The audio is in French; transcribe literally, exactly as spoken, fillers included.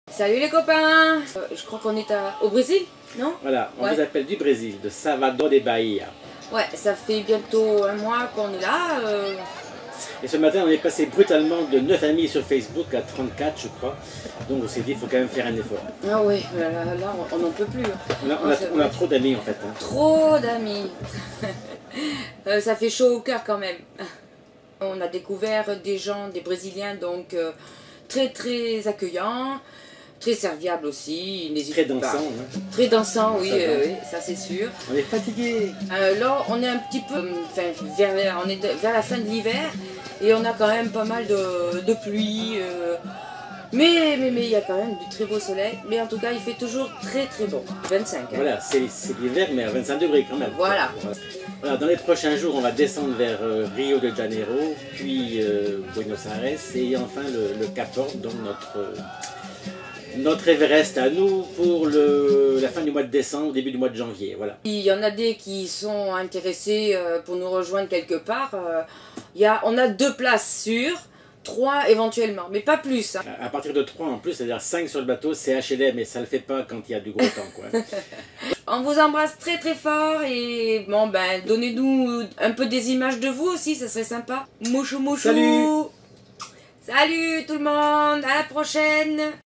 Salut les copains. euh, Je crois qu'on est à... au Brésil, non? Voilà, on Ouais. vous appelle du Brésil, de Salvador de Bahia. Ouais, ça fait bientôt un mois qu'on est là. euh, Et ce matin, on est passé brutalement de neuf amis sur Facebook à trente-quatre, je crois. Donc on s'est dit, il faut quand même faire un effort. Ah oui, là, là, on n'en peut plus. On a, on a- on a trop d'amis en fait. hein. Trop d'amis. Euh, ça fait chaud au cœur quand même. On a découvert des gens, des Brésiliens, donc euh, très très accueillants, très serviables aussi. Très N'hésitez pas. dansant. hein. Très dansants, oui, Ça va. euh, oui, ça c'est sûr. On est fatigué. Euh, là, on est un petit peu, euh, enfin, vers, la- on est de- vers la fin de l'hiver et on a quand même pas mal de, de pluie. euh, mais mais mais il y a quand même du très beau soleil. Mais en tout cas, il fait toujours très très bon. vingt-cinq. hein. Voilà, c'est c'est l'hiver, mais à vingt-cinq degrés quand même. Voilà. Voilà, dans les prochains jours, on va descendre vers euh, Rio de Janeiro, puis euh, Buenos Aires, et enfin le, le Cap Horn, donc notre, euh, notre Everest à nous pour le, la fin du mois de décembre, début du mois de janvier. Voilà. Il y en a des qui sont intéressés euh, pour nous rejoindre quelque part. Euh, il y a, on a deux places sûres, trois éventuellement, mais pas plus. hein. À à partir de trois en plus, c'est-à-dire cinq sur le bateau, c'est H L M, mais ça le fait pas quand il y a du gros temps. Quoi. On vous embrasse très très fort et bon ben donnez-nous un peu des images de vous aussi, ça serait sympa. Mouchou mouchou. Salut. Salut tout le monde, à la prochaine.